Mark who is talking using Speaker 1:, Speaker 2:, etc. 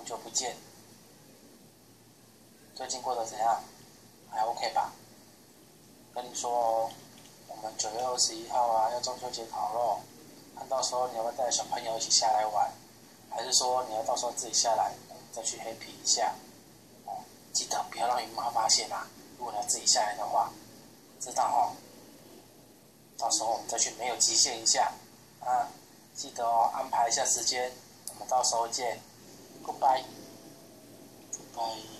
Speaker 1: 久不见，最近过得怎样？还 OK 吧？跟你说哦，我们9月21号啊要中秋节烤肉，看到时候你要不要带小朋友一起下来玩？还是说你要到时候自己下来，再去 happy 一下？哦，记得不要让姨妈发现啊！如果你要自己下来的话，知道哦。到时候我们再去没有极限一下啊！记得哦，安排一下时间，我们到时候见。Goodbye。Goodbye。